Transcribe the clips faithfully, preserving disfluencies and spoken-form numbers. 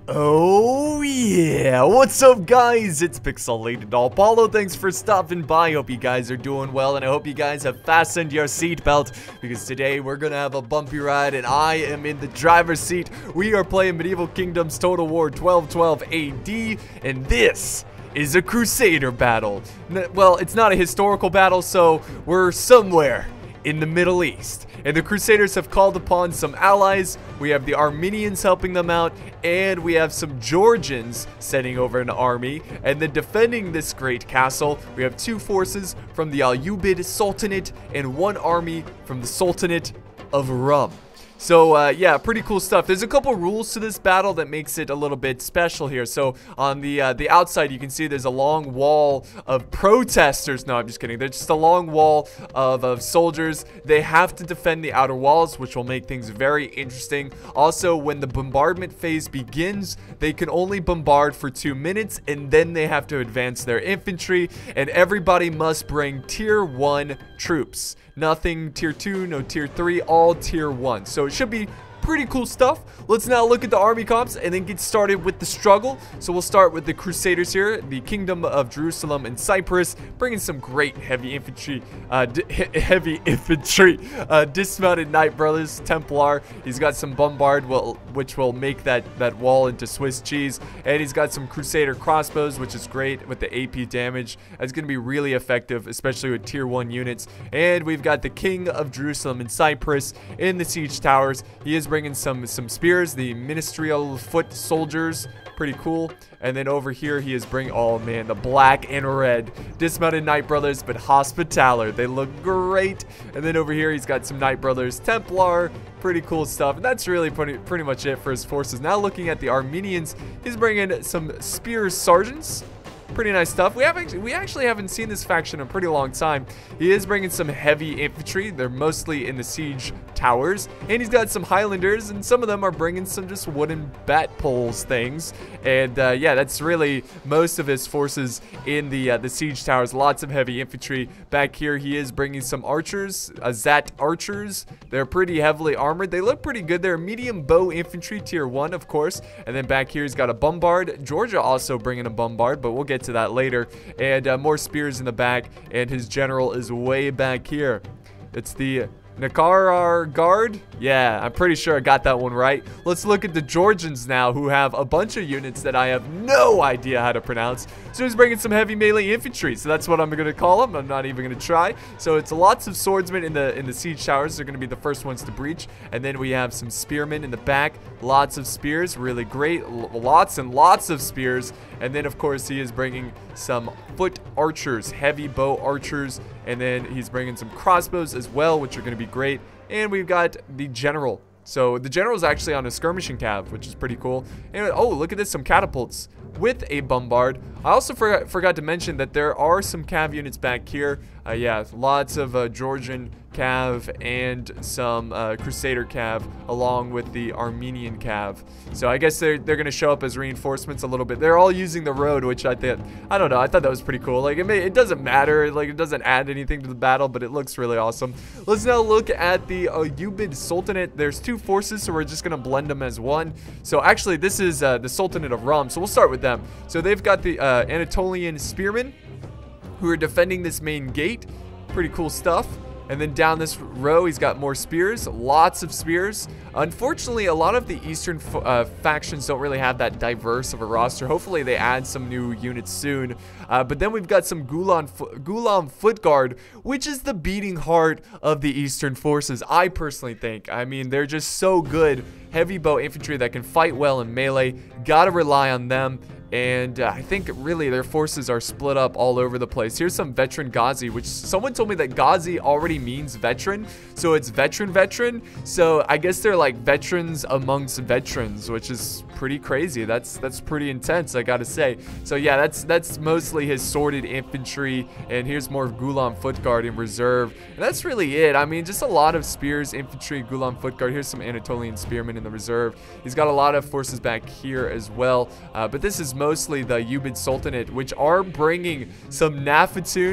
Oh yeah, what's up guys? It's Pixelated Doll Paulo. Thanks for stopping by. Hope you guys are doing well, and I hope you guys have fastened your seatbelt, because today we're gonna have a bumpy ride and I am in the driver's seat. We are playing Medieval Kingdoms Total War twelve twelve A D, and this is a Crusader battle. Well, it's not a historical battle, so we're somewhere in the Middle East, and the Crusaders have called upon some allies. We have the Armenians helping them out, and we have some Georgians sending over an army, and then defending this great castle we have two forces from the Ayyubid Sultanate and one army from the Sultanate of Rum. So, uh, yeah, pretty cool stuff. There's a couple rules to this battle that makes it a little bit special here. So, on the uh, the outside, you can see there's a long wall of protesters. No, I'm just kidding. There's just a long wall of, of soldiers. They have to defend the outer walls, which will make things very interesting. Also, when the bombardment phase begins, they can only bombard for two minutes, and then they have to advance their infantry, and everybody must bring tier one troops. Nothing tier two, no tier three, all tier one. So it should be pretty cool stuff. Let's now look at the army comps and then get started with the struggle. So we'll start with the Crusaders here, the Kingdom of Jerusalem and Cyprus, bringing some great heavy infantry, uh, heavy infantry, uh, dismounted Knight Brothers, Templar. He's got some bombard, will, which will make that, that wall into Swiss cheese. And he's got some Crusader crossbows, which is great with the A P damage. That's going to be really effective, especially with tier one units. And we've got the King of Jerusalem and Cyprus in the siege towers. He is bringing some some spears, the ministerial foot soldiers, pretty cool. And then over here he is bringing, oh man, the black and red dismounted Knight Brothers, but Hospitaller. They look great. And then over here he's got some Knight Brothers Templar, pretty cool stuff. And that's really pretty pretty much it for his forces. Now looking at the Armenians, he's bringing some spear sergeants. Pretty nice stuff. We haven't we actually haven't seen this faction in a pretty long time. He is bringing some heavy infantry. They're mostly in the siege towers, and he's got some Highlanders, and some of them are bringing some just wooden bat poles things. And uh, yeah, that's really most of his forces in the uh, the siege towers. Lots of heavy infantry. Back here, he is bringing some archers, Azat archers. They're pretty heavily armored. They look pretty good. They're medium bow infantry, tier one, of course. And then back here, he's got a bombard. Georgia also bringing a bombard, but we'll get to that later. And uh, more spears in the back, and his general is way back here. It's the Nakarar Guard. Yeah, I'm pretty sure I got that one right. Let's look at the Georgians now, who have a bunch of units that I have no idea how to pronounce. So he's bringing some heavy melee infantry. So that's what I'm going to call them. I'm not even going to try. So it's lots of swordsmen in the in the siege towers. They're going to be the first ones to breach. And then we have some spearmen in the back. Lots of spears. Really great. L lots and lots of spears. And then, of course, he is bringing some foot archers, heavy bow archers. And then he's bringing some crossbows as well, which are going to be great. And we've got the general. So the general is actually on a skirmishing cav, which is pretty cool. And oh, look at this, some catapults with a bombard. I also forgot, forgot to mention that there are some cav units back here. Uh, yeah, lots of uh, Georgian cav and some uh, Crusader cav, along with the Armenian cav. So I guess they're, they're going to show up as reinforcements a little bit. They're all using the road, which I think, I don't know, I thought that was pretty cool. Like, it, may, it doesn't matter, like, it doesn't add anything to the battle, but it looks really awesome. Let's now look at the Ayyubid Sultanate. There's two forces, so we're just going to blend them as one. So actually, this is uh, the Sultanate of Rum, so we'll start with them. So they've got the uh, Anatolian spearmen who are defending this main gate. Pretty cool stuff. And then down this row, he's got more spears, lots of spears. Unfortunately, a lot of the eastern uh, factions don't really have that diverse of a roster. Hopefully, they add some new units soon. Uh, but then we've got some Gulam, Gulam Foot Guard, which is the beating heart of the eastern forces, I personally think. I mean, they're just so good. Heavy bow infantry that can fight well in melee. Gotta rely on them. And uh, I think really their forces are split up all over the place. Here's some veteran Ghazi, which someone told me that Ghazi already means veteran. So it's veteran veteran. So I guess they're like veterans amongst veterans, which is pretty crazy. That's that's pretty intense, I gotta say. So yeah, that's that's mostly his sworded infantry. And here's more Gulam Foot Guard in reserve. And that's really it. I mean, just a lot of spears, infantry, Gulam Foot Guard. Here's some Anatolian spearmen in the reserve. He's got a lot of forces back here as well. Uh, but this is mostly the Ayyubid Sultanate, which are bringing some Nafatoons.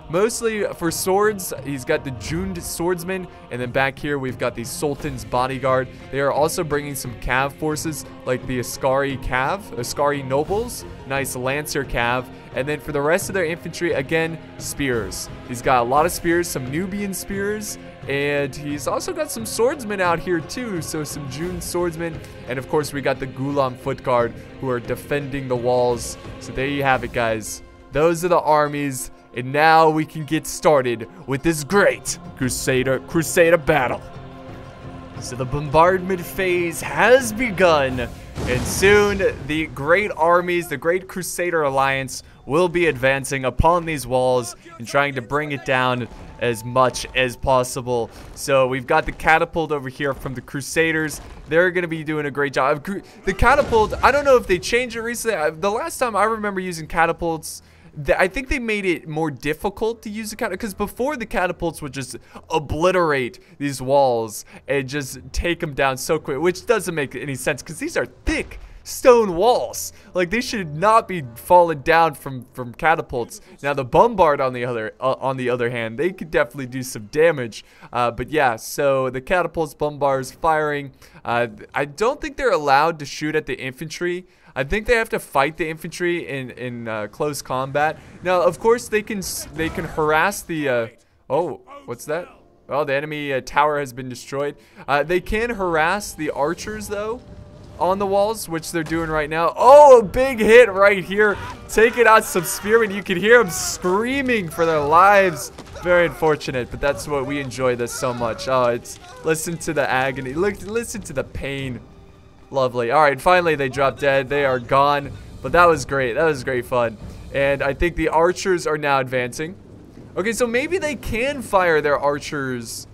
mostly for swords, he's got the Jund swordsman, and then back here we've got the Sultan's bodyguard. They are also bringing some cav forces, like the Ascari cav, Ascari nobles, nice lancer cav, and then for the rest of their infantry, again, spears. He's got a lot of spears, some Nubian spears, and he's also got some swordsmen out here too, so some Jund swordsmen, and of course we got the Gulam foot guard who are defending the walls. So there you have it, guys. Those are the armies, and now we can get started with this great Crusader Crusader battle. So the bombardment phase has begun, and soon the great armies, the great Crusader alliance, will be advancing upon these walls and trying to bring it down as much as possible. So we've got the catapult over here from the Crusaders. They're going to be doing a great job. The catapult, I don't know if they changed it recently. The last time I remember using catapults, I think they made it more difficult to use the catapult, because before the catapults would just obliterate these walls and just take them down so quick, which doesn't make any sense because these are thick stone walls. Like, they should not be falling down from from catapults. Now the bombard on the other uh, on the other hand, they could definitely do some damage. Uh, but yeah, so the catapults, bombards firing. Uh, I don't think they're allowed to shoot at the infantry. I think they have to fight the infantry in in uh, close combat. Now, of course, they can they can harass the. Uh, oh, what's that? Oh, the enemy uh, tower has been destroyed. Uh, they can harass the archers though on the walls, which they're doing right now. Oh, a big hit right here, taking out some spearmen. You can hear them screaming for their lives. Very unfortunate, but that's what we enjoy this so much. Oh, it's listen to the agony. Look, listen to the pain. Lovely. All right, finally they dropped dead. They are gone, but that was great. That was great fun. And I think the archers are now advancing. Okay, so maybe they can fire their archers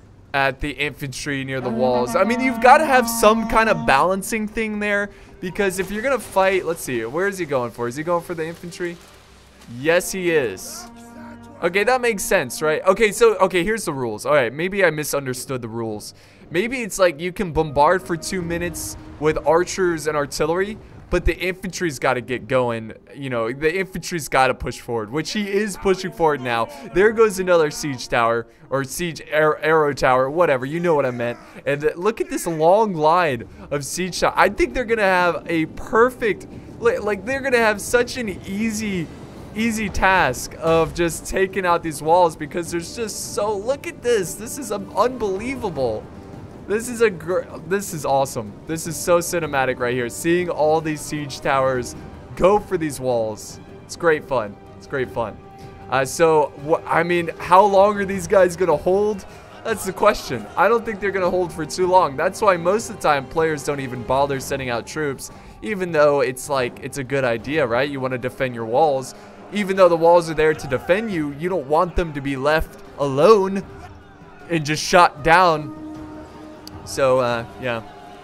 at the infantry near the walls. I mean, you've got to have some kind of balancing thing there, because if you're gonna fight, let's see, where is he going for? Is he going for the infantry? Yes, he is. Okay, that makes sense, right? Okay, so, okay, here's the rules. All right, maybe I misunderstood the rules. Maybe it's like you can bombard for two minutes with archers and artillery, but the infantry's got to get going. You know, the infantry's got to push forward, which he is pushing forward now. There goes another siege tower, or siege ar arrow tower, whatever. You know what I meant. And uh, look at this long line of siege tower. I think they're going to have a perfect, like, they're going to have such an easy easy task of just taking out these walls, because there's just so, look at this. This is um, unbelievable. This is a gr this is awesome. This is so cinematic right here. Seeing all these siege towers go for these walls. It's great fun. It's great fun. Uh, so, I mean, how long are these guys going to hold? That's the question. I don't think they're going to hold for too long. That's why most of the time players don't even bother sending out troops, even though it's like, it's a good idea, right? You want to defend your walls. Even though the walls are there to defend you, you don't want them to be left alone and just shot down. So, uh, yeah.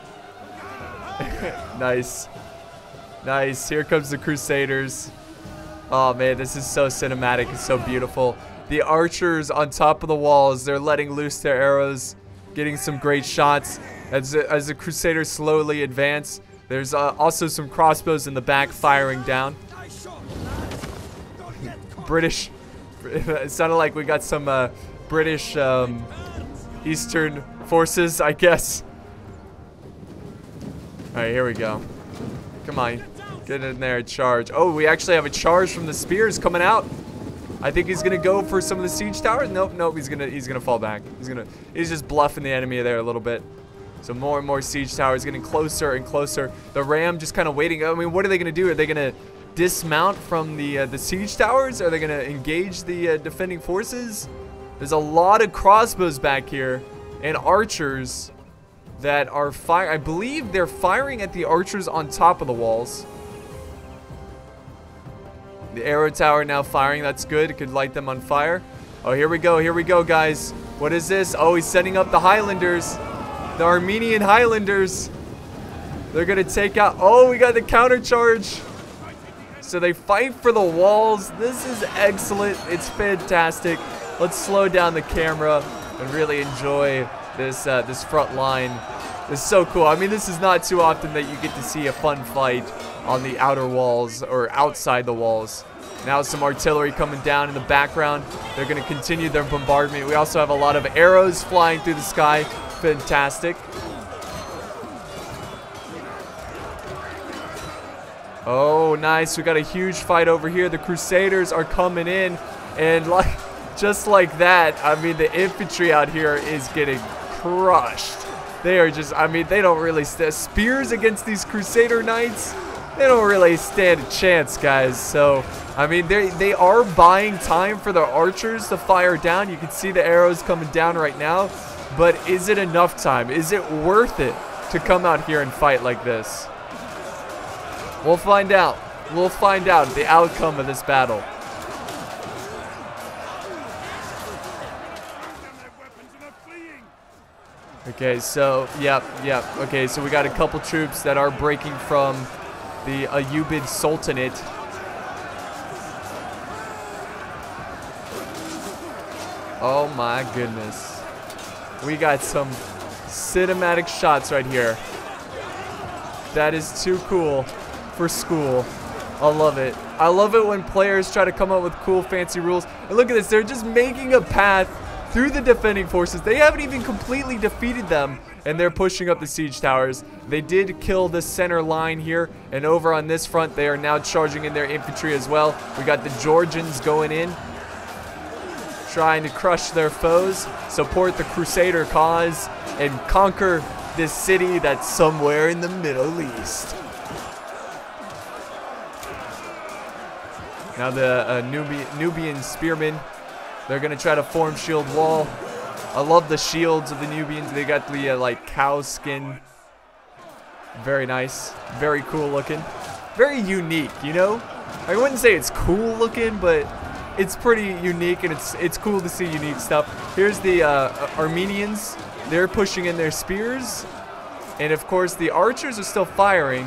Nice. Nice. Here comes the Crusaders. Oh, man, this is so cinematic. It's so beautiful. The archers on top of the walls, they're letting loose their arrows, getting some great shots as the, as the Crusaders slowly advance. There's uh, also some crossbows in the back firing down. British. It sounded like we got some uh, British um, Eastern forces, I guess. Alright, here we go. Come on. Get in there, charge. Oh, we actually have a charge from the spears coming out. I think he's gonna go for some of the siege towers. Nope, nope, he's gonna he's gonna fall back. He's gonna he's just bluffing the enemy there a little bit. So more and more siege towers getting closer and closer. The ram just kind of waiting. I mean, what are they gonna do? Are they gonna dismount from the uh, the siege towers? Are they gonna engage the uh, defending forces? There's a lot of crossbows back here and archers that are fire. I believe they're firing at the archers on top of the walls. The arrow tower now firing. That's good. It could light them on fire. Oh, here we go. Here we go, guys. What is this? Oh, he's setting up the Highlanders. The Armenian Highlanders. They're going to take out. Oh, we got the counter charge. So they fight for the walls. This is excellent. It's fantastic. Let's slow down the camera and really enjoy this uh, this front line It's so cool. I mean, this is not too often that you get to see a fun fight on the outer walls or outside the walls. Now some artillery coming down in the background. They're going to continue their bombardment. We also have a lot of arrows flying through the sky. Fantastic. Oh, nice. We got a huge fight over here. The Crusaders are coming in. And like, just like that, I mean, the infantry out here is getting crushed. They are just, I mean, they don't really stand. Spears against these Crusader Knights, they don't really stand a chance, guys. So, I mean, they they are buying time for the archers to fire down. You can see the arrows coming down right now. But is it enough time? Is it worth it to come out here and fight like this? We'll find out. We'll find out the outcome of this battle. Okay, so, yep, yep. Okay, so we got a couple troops that are breaking from the Ayyubid Sultanate. Oh my goodness. We got some cinematic shots right here. That is too cool for school. I love it. I love it when players try to come up with cool, fancy rules. And look at this. They're just making a path through the defending forces. They haven't even completely defeated them, and they're pushing up the siege towers. They did kill the center line here, and over on this front, they are now charging in their infantry as well. We got the Georgians going in, trying to crush their foes, support the Crusader cause, and conquer this city that's somewhere in the Middle East. Now the uh, Nubi Nubian spearmen, they're going to try to form shield wall. I love the shields of the Nubians. They got the uh, like cow skin. Very nice. Very cool looking. Very unique, you know? I wouldn't say it's cool looking, but it's pretty unique, and it's it's cool to see unique stuff. Here's the uh, Armenians. They're pushing in their spears. And of course, the archers are still firing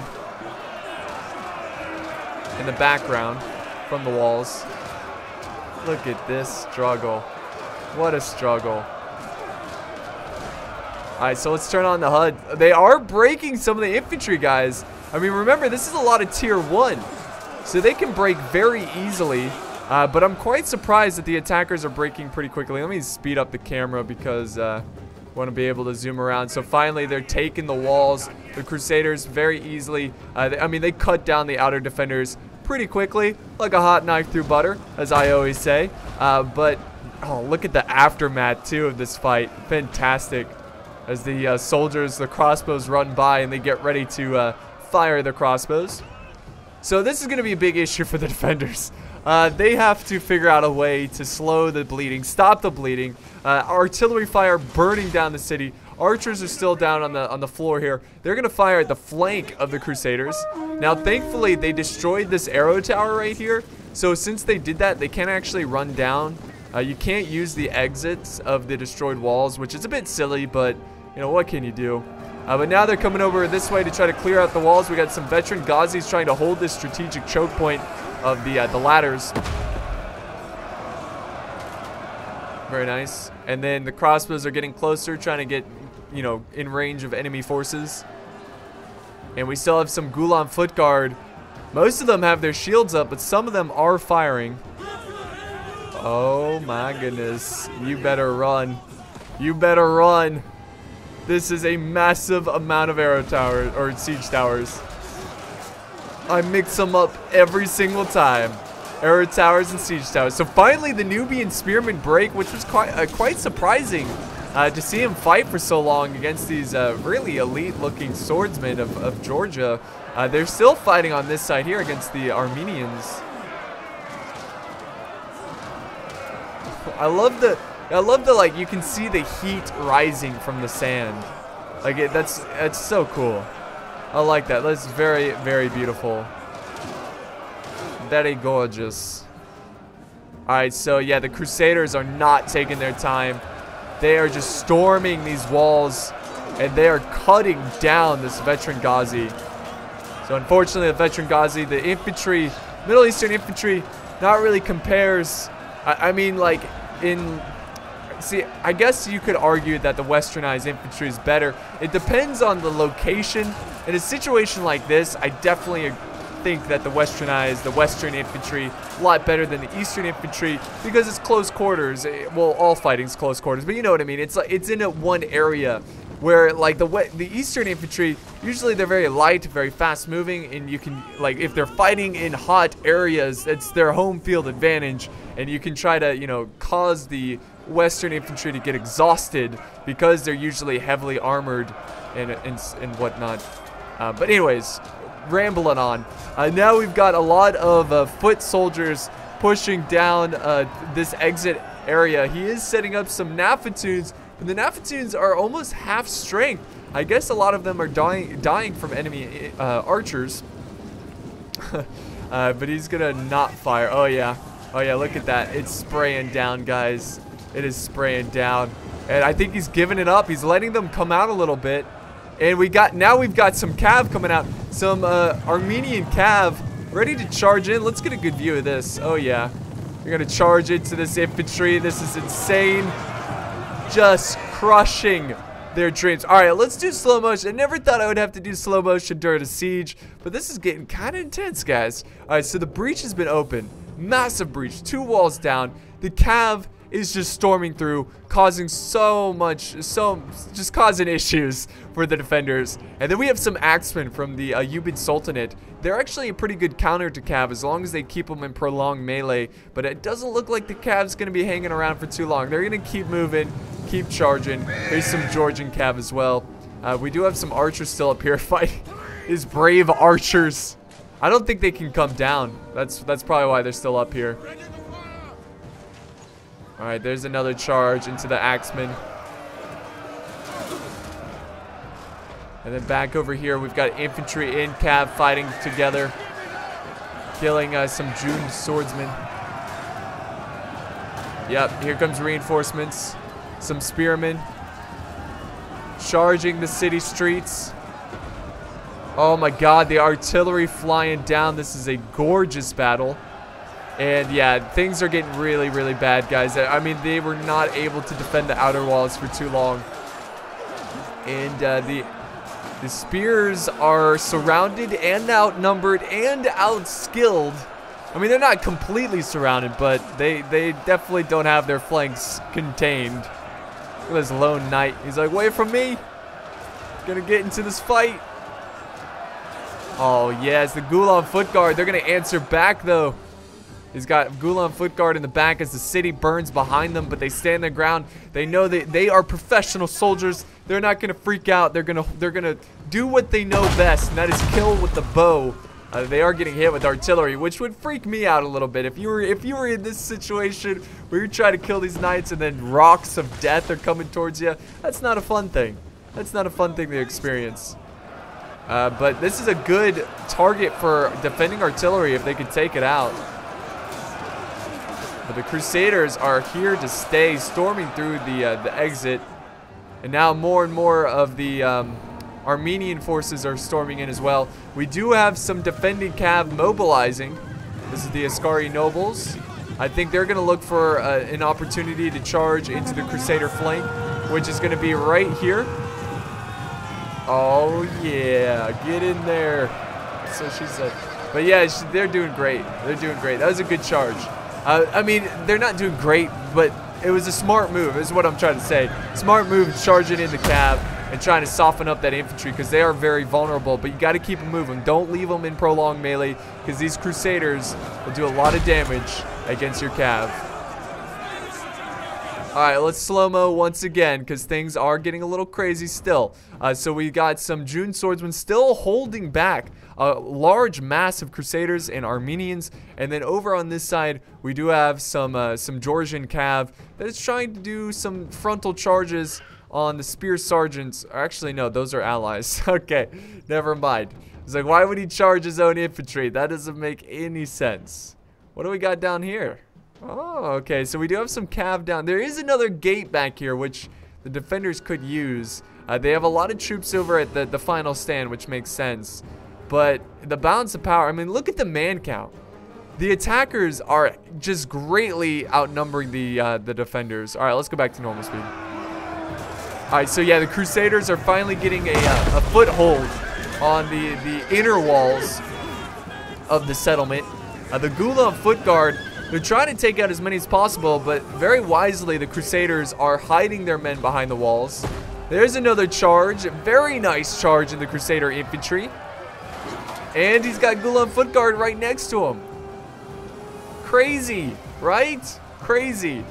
in the background from the walls. Look at this struggle. What a struggle. Alright, so let's turn on the H U D. They are breaking some of the infantry, guys. I mean, remember, this is a lot of tier one. So they can break very easily. Uh, but I'm quite surprised that the attackers are breaking pretty quickly. Let me speed up the camera because uh, I want to be able to zoom around. So finally, they're taking the walls. The Crusaders very easily. Uh, they, I mean, they cut down the outer defenders pretty quickly, like a hot knife through butter, as I always say. Uh, but, oh, look at the aftermath, too, of this fight. Fantastic. As the uh, soldiers, the crossbows run by, and they get ready to uh, fire their crossbows. So this is going to be a big issue for the defenders. Uh, they have to figure out a way to slow the bleeding, stop the bleeding. Uh, artillery fire burning down the city. Archers are still down on the on the floor here. They're gonna fire at the flank of the Crusaders. Now, thankfully, they destroyed this arrow tower right here. So since they did that, they can't actually run down. Uh, you can't use the exits of the destroyed walls, which is a bit silly, but you know, what can you do? Uh, but now they're coming over this way to try to clear out the walls. We got some veteran Ghazis trying to hold this strategic choke point of the uh, the ladders. Very nice. And then the crossbows are getting closer, trying to get, you know, in range of enemy forces. And we still have some Gulan foot guard. Most of them have their shields up, but some of them are firing. Oh my goodness. You better run. You better run. This is a massive amount of arrow towers, or siege towers. I mix them up every single time. Arrow towers and siege towers. So finally the Nubian spearmen break, which was quite uh, quite surprising uh, to see him fight for so long against these uh, really elite looking swordsmen of, of Georgia. Uh, they're still fighting on this side here against the Armenians. I love the I love the like you can see the heat rising from the sand. Like it, that's that's so cool. I like that. That's very, very beautiful. Very gorgeous. Alright, so yeah, the Crusaders are not taking their time. They are just storming these walls, and they are cutting down this veteran Ghazi. So unfortunately, the veteran Ghazi, the infantry, Middle Eastern infantry, not really compares. I, I mean, like, in... See, I guess you could argue that the westernized infantry is better. It depends on the location. In a situation like this, I definitely think that the westernized, the western infantry, a lot better than the eastern infantry because it's close quarters. Well, all fighting's close quarters, but you know what I mean. It's like it's in a one area where like the the eastern infantry, usually they're very light, very fast moving, and you can, like, if they're fighting in hot areas, it's their home field advantage, and you can try to, you know, cause the western infantry to get exhausted because they're usually heavily armored and and, and whatnot. Uh, but anyways, rambling on. Uh, now we've got a lot of uh, foot soldiers pushing down uh, this exit area. He is setting up some Nafatoons, but the Nafatoons are almost half strength. I guess a lot of them are dying, dying from enemy uh, archers. uh, but he's gonna not fire. Oh yeah, oh yeah. Look at that. It's spraying down, guys. It is spraying down, and I think he's giving it up. He's letting them come out a little bit. And we got, now we've got some Cav coming out. Some uh, Armenian Cav ready to charge in. Let's get a good view of this. Oh yeah. You're gonna charge into this infantry. This is insane. Just crushing their dreams. All right, let's do slow motion. I never thought I would have to do slow motion during a siege, but this is getting kind of intense, guys. All right, so the breach has been opened. Massive breach, two walls down. The Cav is just storming through, causing so much, so just causing issues for the defenders. And then we have some axemen from the Ayyubid Sultanate. They're actually a pretty good counter to Cav as long as they keep them in prolonged melee. But it doesn't look like the Cav's going to be hanging around for too long. They're going to keep moving, keep charging. There's some Georgian Cav as well. Uh, we do have some archers still up here fighting these brave archers. I don't think they can come down. That's that's probably why they're still up here. All right, there's another charge into the axemen. And then back over here, we've got infantry and Cav fighting together, killing uh, some June swordsmen. Yep, here comes reinforcements. Some spearmen charging the city streets. Oh my god, the artillery flying down. This is a gorgeous battle. And yeah, things are getting really, really bad, guys. I mean, they were not able to defend the outer walls for too long. And uh, the the spears are surrounded and outnumbered and outskilled. I mean, they're not completely surrounded, but they, they definitely don't have their flanks contained. Look at this lone knight. He's like, wait from me. Gonna get into this fight. Oh, yes, the Gulan foot guard. They're gonna answer back, though. He's got Gulan foot guard in the back as the city burns behind them, but they stand their ground. They know that they are professional soldiers. They're not gonna freak out. They're gonna they're gonna do what they know best, and that is kill with the bow. Uh, they are getting hit with artillery, which would freak me out a little bit. If you were if you were in this situation where you're trying to kill these knights and then rocks of death are coming towards you, that's not a fun thing. That's not a fun thing to experience. Uh, but this is a good target for defending artillery if they can take it out. But the Crusaders are here to stay, storming through the uh, the exit, and now more and more of the um, Armenian forces are storming in as well. We do have some defending Cav mobilizing. This is the Askari nobles. I think they're going to look for uh, an opportunity to charge into the Crusader flank, which is going to be right here. Oh yeah, get in there. So she said. But yeah, they're doing great. They're doing great. That was a good charge. Uh, I mean, they're not doing great, but it was a smart move, is what I'm trying to say. Smart move, charging into Cav and trying to soften up that infantry because they are very vulnerable, but you got to keep them moving. Don't leave them in prolonged melee because these Crusaders will do a lot of damage against your Cav. All right, let's slow-mo once again because things are getting a little crazy still. Uh, so we got some June swordsmen still holding back a large mass of Crusaders and Armenians. And then over on this side, we do have some uh, some Georgian Cav that is trying to do some frontal charges on the Spear Sergeants. Actually, no, those are allies. Okay, never mind. It's like, why would he charge his own infantry? That doesn't make any sense. What do we got down here? Oh, okay, so we do have some Cav down. There is another gate back here, which the defenders could use. Uh, they have a lot of troops over at the, the final stand, which makes sense. But the balance of power, I mean, look at the man count. the attackers are just greatly outnumbering the uh, the defenders. All right, let's go back to normal speed. All right, so yeah, the Crusaders are finally getting a, uh, a foothold on the, the inner walls of the settlement. Uh, the Gulam Foot Guard, they're trying to take out as many as possible, but very wisely, the Crusaders are hiding their men behind the walls. There's another charge, very nice charge in the Crusader infantry. And he's got Gulam Foot Guard right next to him. Crazy, right? Crazy.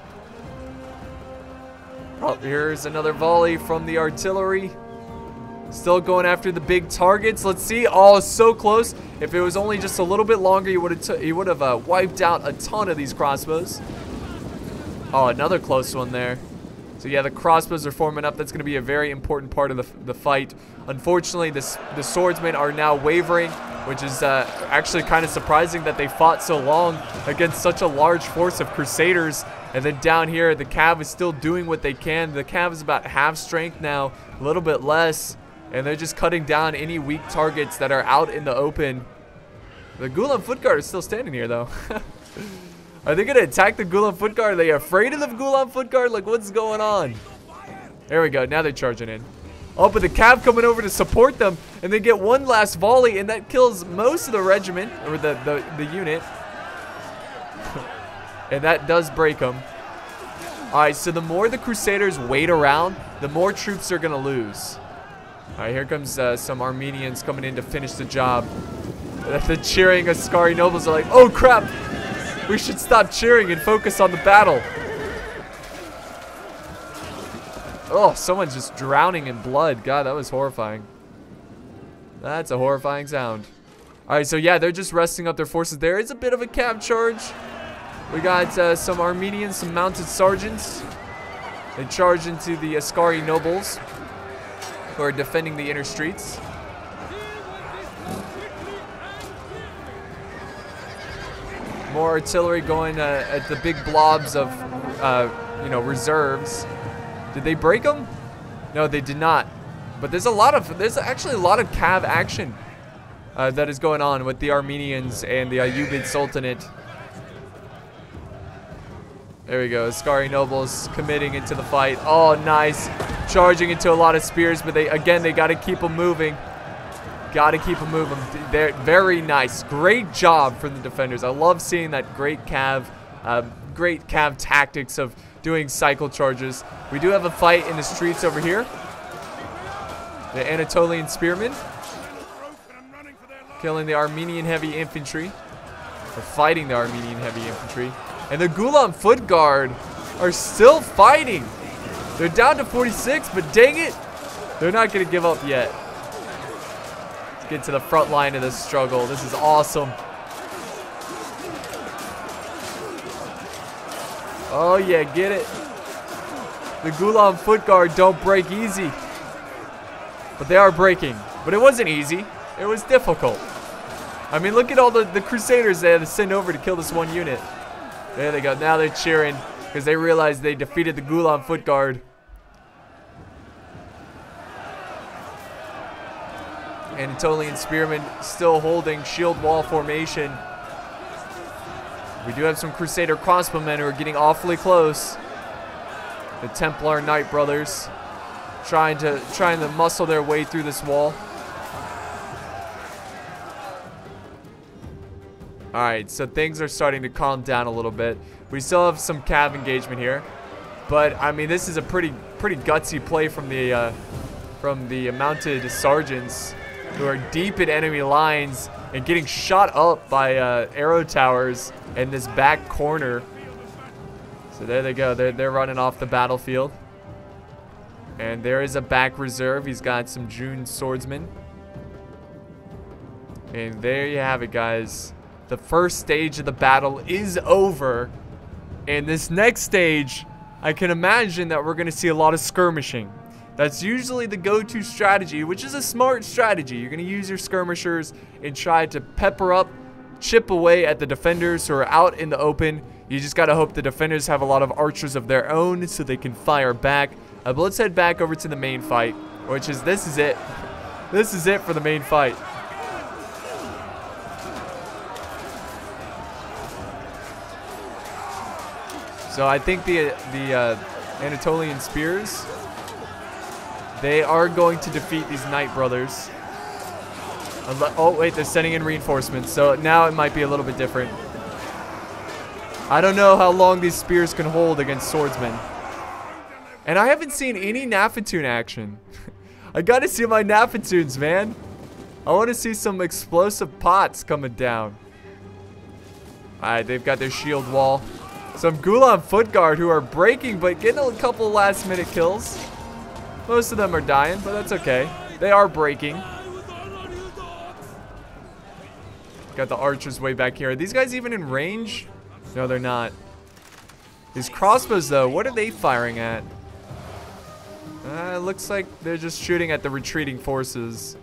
Oh, here's another volley from the artillery. Still going after the big targets. Let's see. Oh, so close. If it was only just a little bit longer, you would have you would have uh, wiped out a ton of these crossbows. Oh, another close one there. So yeah, the crossbows are forming up. That's going to be a very important part of the, the fight. Unfortunately, this, the swordsmen are now wavering, which is uh, actually kind of surprising that they fought so long against such a large force of Crusaders. And then down here, the Cav is still doing what they can. The Cav is about half strength now, a little bit less. And they're just cutting down any weak targets that are out in the open. The Gulam Foot Guard is still standing here, though. Are they going to attack the Gulam Foot Guard? Are they afraid of the Gulam Foot Guard? Like, what's going on? There we go. Now they're charging in. Oh, but the Cav coming over to support them. And they get one last volley, and that kills most of the regiment, or the, the, the unit. And that does break them. Alright, so the more the Crusaders wait around, the more troops they're going to lose. Alright, here comes uh, some Armenians coming in to finish the job. The cheering Askari nobles are like, oh crap! We should stop cheering and focus on the battle. Oh, someone's just drowning in blood. God, that was horrifying. That's a horrifying sound. Alright, so yeah, they're just resting up their forces. There is a bit of a Cav charge. We got uh, some Armenians, some mounted sergeants. They charge into the Askari nobles who are defending the inner streets. More artillery going uh, at the big blobs of, uh, you know, reserves. Did they break them? No, they did not. But there's a lot of, there's actually a lot of Cav action uh, that is going on with the Armenians and the Ayyubid Sultanate. There we go. Askari nobles committing into the fight. Oh, nice. Charging into a lot of spears, but they again, they got to keep them moving. Got to keep them moving. They're very nice. Great job from the defenders. I love seeing that great Cav, uh, great Cav tactics of doing cycle charges. We do have a fight in the streets over here. The Anatolian spearmen killing the Armenian heavy infantry. Or fighting the Armenian heavy infantry. And the Gulam Foot Guard are still fighting. They're down to forty-six, but dang it, they're not going to give up yet. Let's get to the front line of this struggle. This is awesome. Oh yeah, get it. The Gulam Foot Guard don't break easy. But they are breaking. But it wasn't easy. It was difficult. I mean, look at all the, the Crusaders they had to send over to kill this one unit. There they go. Now they're cheering because they realize they defeated the Gulam Foot Guard. Anatolian spearmen still holding shield wall formation. We do have some Crusader crossbowmen who are getting awfully close. The Templar Knight brothers trying to trying to muscle their way through this wall. Alright, so things are starting to calm down a little bit. We still have some Cav engagement here. But, I mean, this is a pretty pretty gutsy play from the, uh, from the mounted sergeants who are deep in enemy lines and getting shot up by uh, arrow towers in this back corner. So there they go. They're, they're running off the battlefield. And there is a back reserve. He's got some June swordsmen. And there you have it, guys. The first stage of the battle is over. And this next stage, I can imagine that we're going to see a lot of skirmishing. That's usually the go-to strategy, which is a smart strategy. You're going to use your skirmishers and try to pepper up, chip away at the defenders who are out in the open. You just got to hope the defenders have a lot of archers of their own so they can fire back. Uh, but let's head back over to the main fight, which is, this is it. This is it for the main fight. So I think the the uh, Anatolian spears, they are going to defeat these Knight brothers. Unle oh wait, they're sending in reinforcements, so now it might be a little bit different. I don't know how long these spears can hold against swordsmen. And I haven't seen any Nafatoon action. I gotta see my Nafatoons, man. I want to see some explosive pots coming down. Alright, they've got their shield wall. Some Gulan foot guard who are breaking, but getting a couple last minute kills. Most of them are dying, but that's okay. They are breaking. Got the archers way back here. Are these guys even in range? No, they're not. These crossbows, though, what are they firing at? Uh, it looks like they're just shooting at the retreating forces.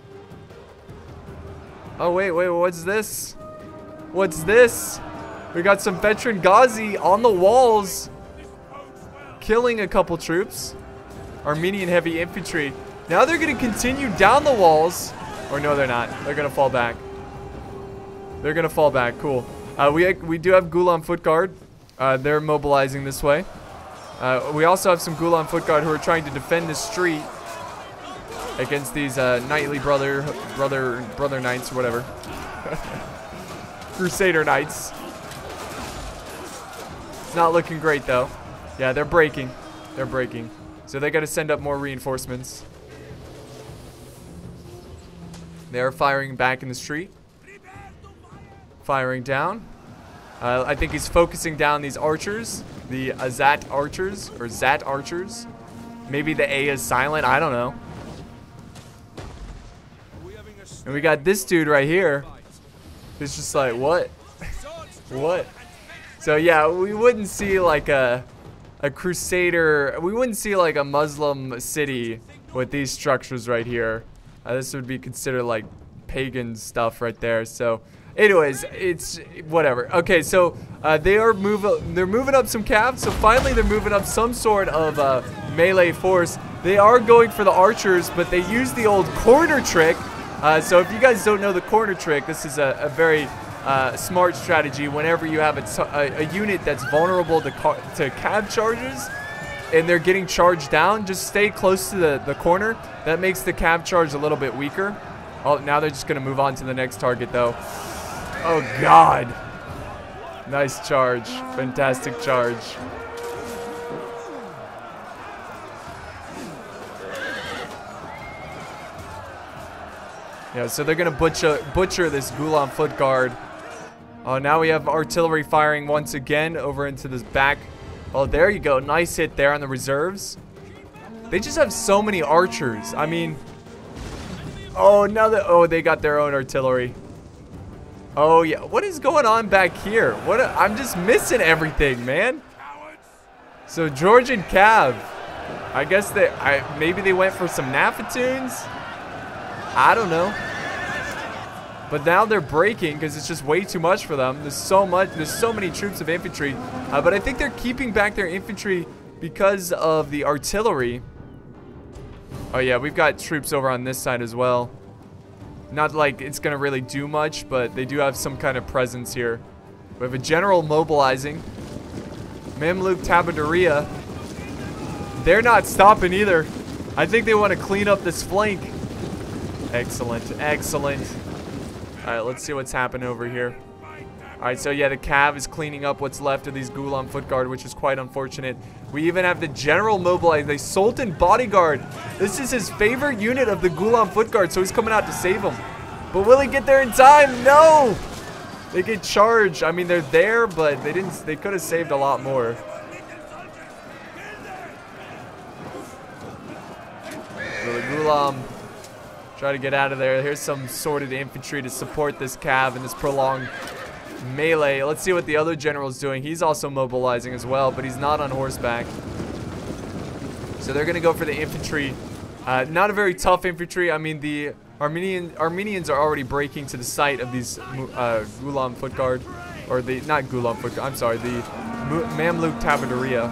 Oh, wait, wait, what's this? What's this? We got some veteran Ghazi on the walls, killing a couple troops. Armenian heavy infantry. Now they're going to continue down the walls. Or no, they're not. They're going to fall back. They're going to fall back. Cool. Uh, we, we do have Gulan foot guard. Uh, they're mobilizing this way. Uh, we also have some Gulan foot guard who are trying to defend the street against these uh, knightly brother, brother, brother knights or whatever. Crusader knights. It's not looking great though. Yeah, they're breaking. They're breaking. So they got to send up more reinforcements. They are firing back in the street. Firing down. Uh, I think he's focusing down these archers. The Azat archers. Or Zat archers. Maybe the A is silent. I don't know. And we got this dude right here. It's just like, what? What? So yeah, we wouldn't see like a a crusader. We wouldn't see like a Muslim city with these structures right here. Uh, this would be considered like pagan stuff right there. So, anyways, it's whatever. Okay, so uh, they are moving. They're moving up some calves. So finally, they're moving up some sort of uh, melee force. They are going for the archers, but they use the old corner trick. Uh, so if you guys don't know the corner trick, this is a, a very uh, smart strategy. Whenever you have a, a, a unit that's vulnerable to, to cav charges and they're getting charged down, just stay close to the, the corner. That makes the cav charge a little bit weaker. Oh, now they're just going to move on to the next target, though. Oh, God. Nice charge. Fantastic charge. Yeah, so they're going to butcher, butcher this Gulan foot guard. Oh, now we have artillery firing once again over into this back. Oh, there you go. Nice hit there on the reserves. They just have so many archers. I mean... Oh, now that... Oh, they got their own artillery. Oh, yeah. What is going on back here? What? A, I'm just missing everything, man. So, Georgian Cav. I guess they... I, maybe they went for some Nafatoons? I don't know. But now they're breaking because it's just way too much for them. There's so much. There's so many troops of infantry. Uh, but I think they're keeping back their infantry because of the artillery. Oh, yeah. We've got troops over on this side as well. Not like it's going to really do much, but they do have some kind of presence here. We have a general mobilizing. Mamluk Tabaduria. They're not stopping either. I think they want to clean up this flank. Excellent, excellent. Alright, let's see what's happening over here. Alright, so yeah, the Cav is cleaning up what's left of these Gulan foot guard, which is quite unfortunate. We even have the general mobilized, the Sultan bodyguard. This is his favorite unit of the Gulan foot guard, so he's coming out to save him. But will he get there in time? No! They get charged. I mean, they're there, but they didn't. They could have saved a lot more. So the Gulam try to get out of there. Here's some sorted infantry to support this Cav in this prolonged melee. Let's see what the other general's doing. He's also mobilizing as well, but he's not on horseback. So they're going to go for the infantry. Uh, not a very tough infantry. I mean, the Armenian Armenians are already breaking to the site of these uh, Gulan foot guard. Or the, not Gulan foot guard, I'm sorry, the Mamluk Tabaduria.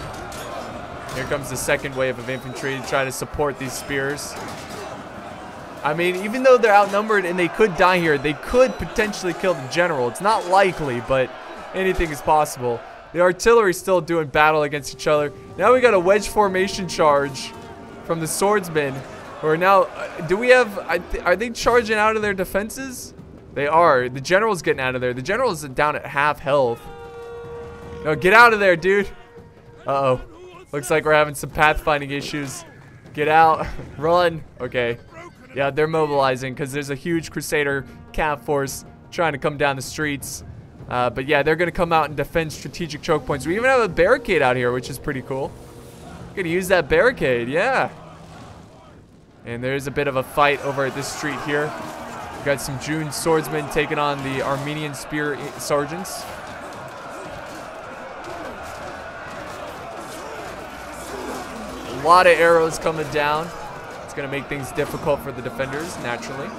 Here comes the second wave of infantry to try to support these spears. I mean, even though they're outnumbered and they could die here, they could potentially kill the general. It's not likely, but anything is possible. The artillery still doing battle against each other. Now we got a wedge formation charge from the swordsmen. Or now, uh, do we have, I th are they charging out of their defenses? They are. The general's getting out of there. The general's down at half health. No, get out of there, dude. Uh-oh. Looks like we're having some pathfinding issues. Get out. Run. Okay. Yeah, they're mobilizing because there's a huge Crusader cav force trying to come down the streets. Uh, but yeah, they're going to come out and defend strategic choke points. We even have a barricade out here, which is pretty cool. We're going to use that barricade. Yeah. And there's a bit of a fight over at this street here. We've got some June swordsmen taking on the Armenian spear sergeants. A lot of arrows coming down. It's going to make things difficult for the defenders, naturally.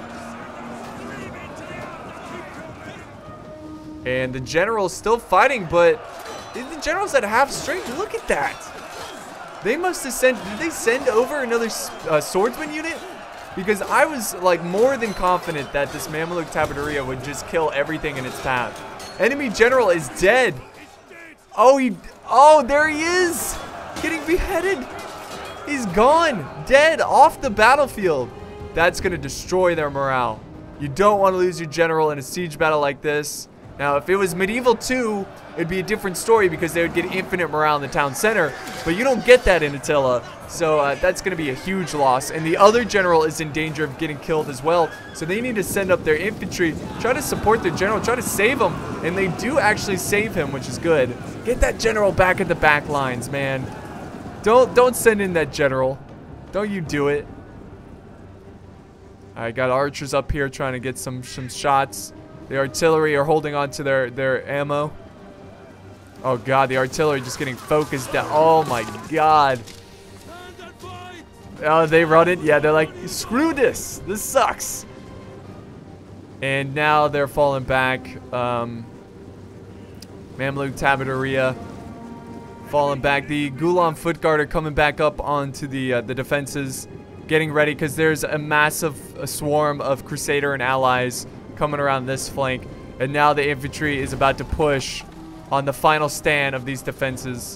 And the general's still fighting, but the general's at half strength. Look at that. They must have sent, did they send over another uh, swordsman unit? Because I was like more than confident that this Mamluk Tabateria would just kill everything in its path. Enemy general is dead. Oh, he, oh, there he is. Getting beheaded. He's gone, dead, off the battlefield. That's gonna destroy their morale. You don't want to lose your general in a siege battle like this. Now, if it was Medieval two, it'd be a different story because they would get infinite morale in the town center. But you don't get that in Attila. So uh, that's going to be a huge loss. And the other general is in danger of getting killed as well. So they need to send up their infantry, try to support their general, try to save him. And they do actually save him, which is good. Get that general back at the back lines, man. Don't, don't send in that general. Don't you do it. I got archers up here trying to get some, some shots. The artillery are holding on to their, their ammo. Oh god, the artillery just getting focused down. Oh my god. Oh, they run it. Yeah, they're like, screw this. This sucks. And now they're falling back. Um, Mamluk Tabateria falling back. The Gulam Foot Guard are coming back up onto the, uh, the defenses. Getting ready because there's a massive a swarm of Crusader and allies coming around this flank, and now the infantry is about to push on the final stand of these defenses.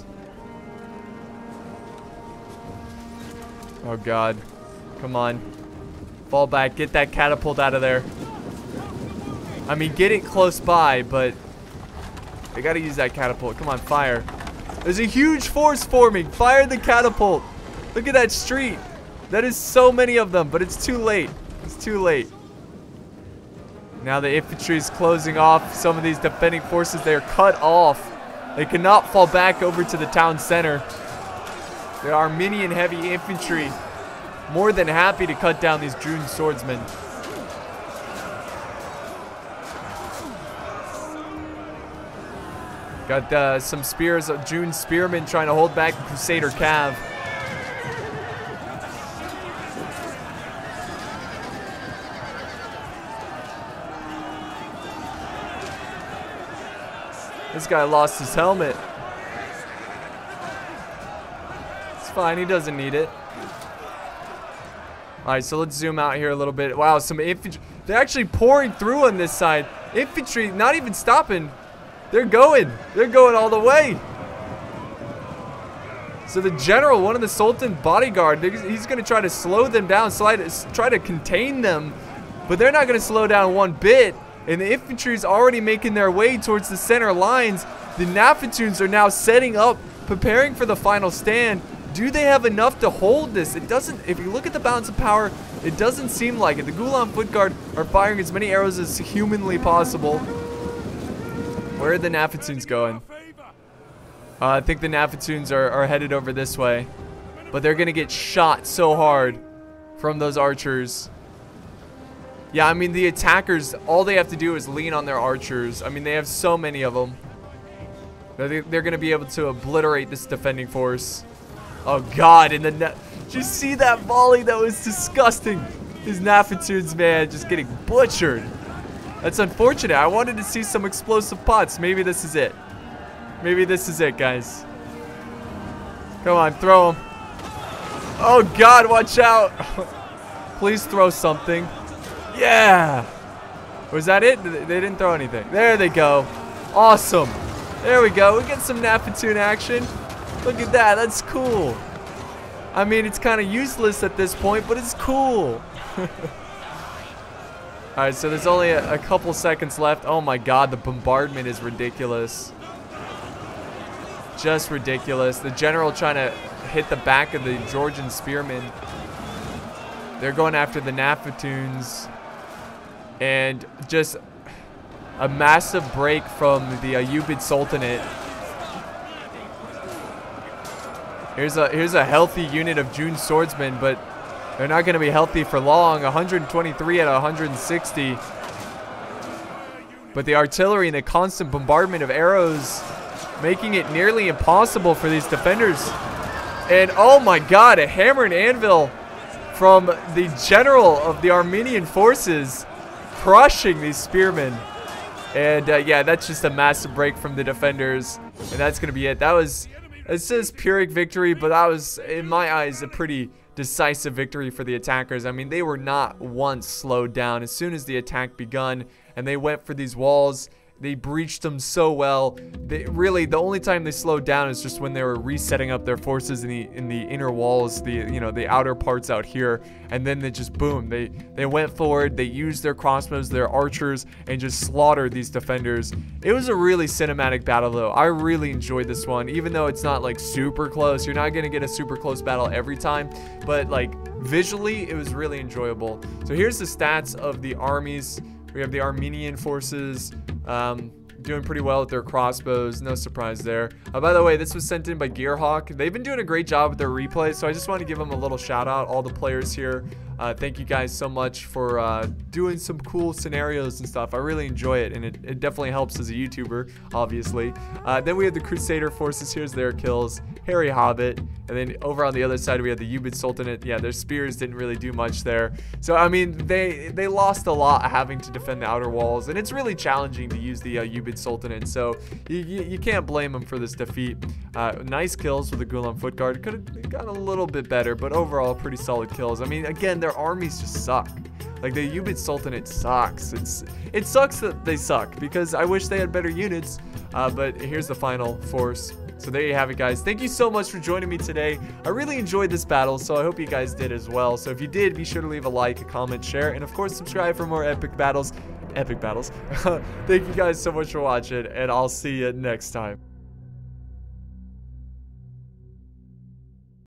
Oh god, come on, fall back, get that catapult out of there. I mean, get it close by, but they gotta use that catapult. Come on, fire. There's a huge force forming. Fire the catapult. Look at that street. That is so many of them, but it's too late. It's too late. Now the infantry is closing off some of these defending forces. They are cut off. They cannot fall back over to the town center. The Armenian heavy infantry more than happy to cut down these June swordsmen. Got uh, some spears of June spearmen trying to hold back Crusader Cav. This guy lost his helmet. It's fine, he doesn't need it. Alright, so let's zoom out here a little bit. Wow, some infantry. They're actually pouring through on this side. Infantry, not even stopping. They're going. They're going all the way. So the general, one of the Sultan bodyguard, he's going to try to slow them down, slide, try to contain them. But they're not going to slow down one bit. And the infantry is already making their way towards the center lines. The Nafatuns are now setting up, preparing for the final stand. Do they have enough to hold this? It doesn't, if you look at the balance of power, it doesn't seem like it. The Gulam Foot Guard are firing as many arrows as humanly possible. Where are the Nafatuns going? Uh, I think the Nafatuns are, are headed over this way. But they're going to get shot so hard from those archers. Yeah, I mean, the attackers, all they have to do is lean on their archers. I mean, they have so many of them. They're, they're going to be able to obliterate this defending force. Oh, God. And the did you see that volley? That was disgusting. These Nafatuns, man, just getting butchered. That's unfortunate. I wanted to see some explosive pots. Maybe this is it. Maybe this is it, guys. Come on, throw them. Oh, God, watch out. Please throw something. Yeah. Was that it? They didn't throw anything. There they go. Awesome. There we go. We get some Napatoon action. Look at that. That's cool. I mean, it's kind of useless at this point, but it's cool. Alright, so there's only a, a couple seconds left. Oh my god, the bombardment is ridiculous. Just ridiculous. The general trying to hit the back of the Georgian spearmen. They're going after the Napatoons. And just a massive break from the Ayyubid Sultanate. Here's a, here's a healthy unit of June swordsmen, but they're not going to be healthy for long. one hundred twenty-three out of one hundred sixty. But the artillery and the constant bombardment of arrows making it nearly impossible for these defenders. And oh my god, a hammer and anvil from the general of the Armenian forces, crushing these spearmen. And uh, yeah, that's just a massive break from the defenders. And that's going to be it. That was, it says Pyrrhic victory, but that was, in my eyes, a pretty decisive victory for the attackers. I mean, they were not once slowed down. As soon as the attack begun and they went for these walls, they breached them so well. They really, the only time they slowed down is just when they were resetting up their forces in the in the inner walls, the you know the outer parts out here, and then they just boom. They they went forward. They used their crossbows, their archers, and just slaughtered these defenders. It was a really cinematic battle, though. I really enjoyed this one, even though it's not like super close. You're not gonna get a super close battle every time, but like visually, it was really enjoyable. So here's the stats of the armies. We have the Armenian forces. Um, doing pretty well with their crossbows. No surprise there. Uh, by the way, this was sent in by Gearhawk. They've been doing a great job with their replays, so I just want to give them a little shout out, all the players here. Uh, thank you guys so much for uh, doing some cool scenarios and stuff. I really enjoy it, and it, it definitely helps as a YouTuber, obviously. Uh, then we have the Crusader forces. Here's their kills. Harry Hobbit. And then over on the other side, we have the Ayyubid Sultanate. Yeah, their spears didn't really do much there. So, I mean, they they lost a lot having to defend the outer walls. And it's really challenging to use the uh, Ayyubid Sultanate. So, you, you, you can't blame them for this defeat. Uh, nice kills with the Gulam Foot Guard. Could have gotten a little bit better, but overall, pretty solid kills. I mean, again, their armies just suck. Like, the Ayyubid Sultanate sucks. It's It sucks that they suck, because I wish they had better units. Uh, but here's the final force. So there you have it, guys. Thank you so much for joining me today. I really enjoyed this battle, so I hope you guys did as well. So if you did, be sure to leave a like, a comment, share, and of course, subscribe for more epic battles. Epic battles. Thank you guys so much for watching, and I'll see you next time.